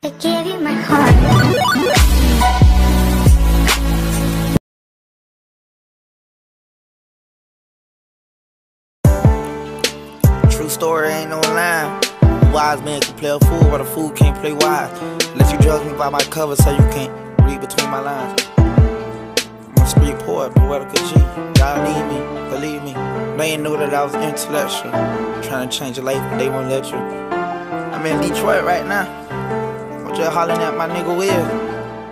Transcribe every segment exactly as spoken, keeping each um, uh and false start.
I gave you my heart. True story, ain't no line. A wise man can play a fool, but a fool can't play wise. Let you judge me by my cover, so you can't read between my lines. I'm a street poet, poetical G. Y'all need me, believe me. They ain't know that I was intellectual, trying to change your life, but they won't let you. I'm in Detroit right now. I'm just hollering at my nigga Will.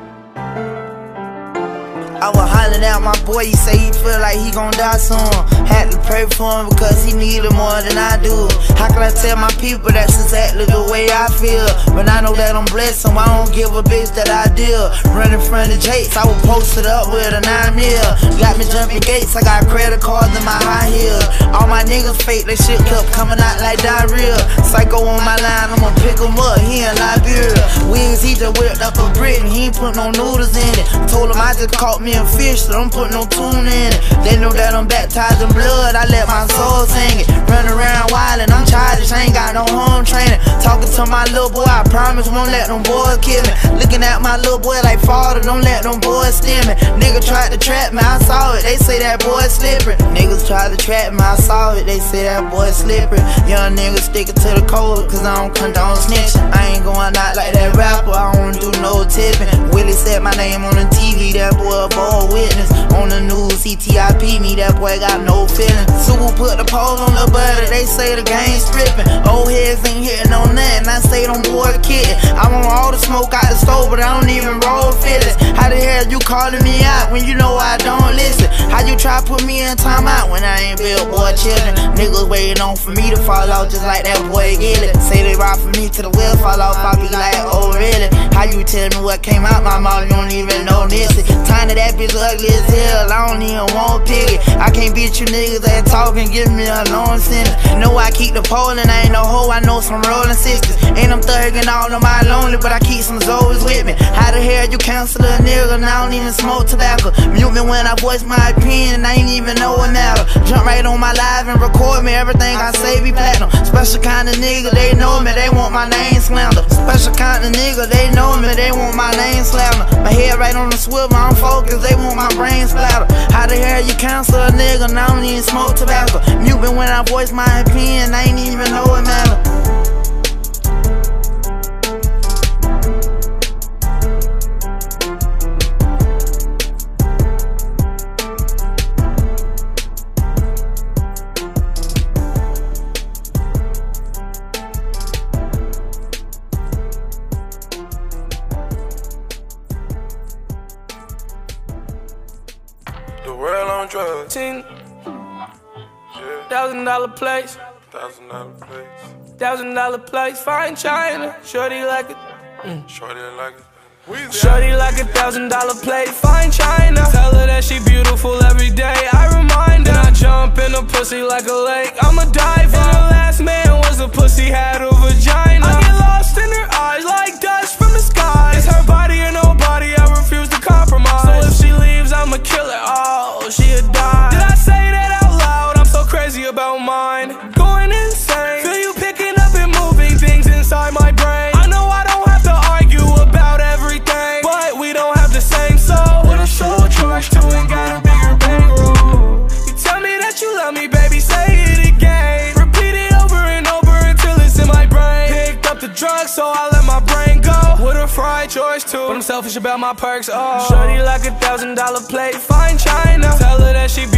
I was hollering at my boy, he say he feel like he gon' die soon. Had to pray for him because he needed more than I do. How can I tell my people that's exactly the way I feel? But I know that I'm blessed, so I don't give a bitch that I deal. Running from the Jakes, I was posted up with a nine mil. Got me jumping gates, I got credit cards in my high heels. All my niggas fake, they shit kept coming out like diarrhea. Psycho on my line, I'ma pick him up, he in Liberia. Wigs, he just whipped up a Britain, he ain't put no noodles in it. Told him I just caught me a fish, so don't put no tune in it. They know that I'm baptized in blood, I let my soul sing it. Run around wildin', I'm childish, I ain't got no home training. Talking to my little boy, I promise won't let them boys kill me. Looking at my little boy like father, don't let them boys steal me. Nigga tried to trap me, I saw it, they say that boy slippery. Niggas tried to trap me, I saw it, they say that boy slippery. Young niggas sticking to the code, cause I don't condone snitching. I ain't going out like that rapper, I don't do no tipping. Willie said my name on the T V, that boy a boy witness. On the news, he T I P me, that boy got no feeling. Sue put the pole on the butter, they say the game stripping. Old heads ain't hitting on nothing, I say them boys kidding. I want all the smoke out the stove, but I don't even roll feelings. How the hell you calling me out when you know I don't listen? How you try to put me in time out when I ain't built boy children? Niggas waiting on for me to fall out just like that boy Gilly. Say they ride for me to the wheel fall off, I be like, oh really? How you tell me what came out my mouth, you don't even know this? Tiny that bitch ugly as hell, I don't even want piggy. I can't beat you niggas that talk and give me a long sentence. Know I keep the pole and I ain't no hoe, I know some rolling sisters. Ain't I'm thuggin' all of my lonely, but I keep some Zoes with me. How the hell you cancel a nigga and I don't even smoke tobacco? Mute me when I voice my opinion and I ain't even know it matter. Jump right on my live and record me, everything I say be platinum. Special kind of nigga, they know me, they want my name slandered. Special kind of nigga, they know me, they want my name slandered. My head right on the swivel, I'm focused, they want my brain splatter. How the hell you cancel a nigga and I don't even smoke tobacco? Mute me when I voice my opinion, I ain't even know it matter. The world on drugs. Ten thousand dollar place. Thousand dollar place. Thousand dollar place. Fine China. Shorty like it. Mm. Shorty like it. Shorty like a thousand dollar plate. Fine China. Tell her that she beautiful every day. I remind her. Then I jump in a pussy like a lake. I'm a diver. And her last man was a pussy, had a vagina. I get lost in her eyes like dust from the sky. It's her body and nobody, I refuse to compromise. So if she leaves, I'ma kill her. Oh, she'll die. Did I say that out loud? I'm so crazy about mine. Going insane. Feel you picking up and moving things inside my brain. I know I don't have to argue about everything, but we don't have the same soul. What a soul charge to and got a bigger bankroll. You tell me that you love me, baby, say it again. Repeat it over and over until it's in my brain. Picked up the drugs, so I let my brain go. What a fried choice too, but I'm selfish about my perks. Oh, shorty like a thousand dollar plate. Fine China. Tell her that she